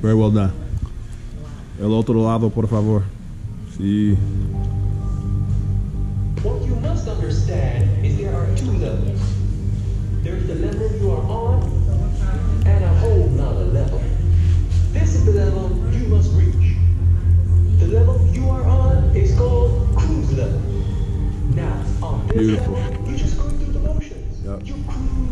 Very well done. El otro lado, por favor. Sí. What you must understand is there are two levels. There is the level you are on